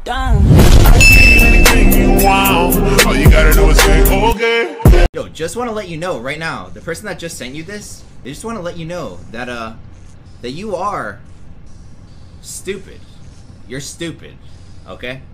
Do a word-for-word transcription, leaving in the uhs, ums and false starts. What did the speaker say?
Dumb. All you gotta do is say, okay. Yo, just want to let you know right now, the person that just sent you this, they just want to let you know that, uh, that you are stupid. You're stupid, okay?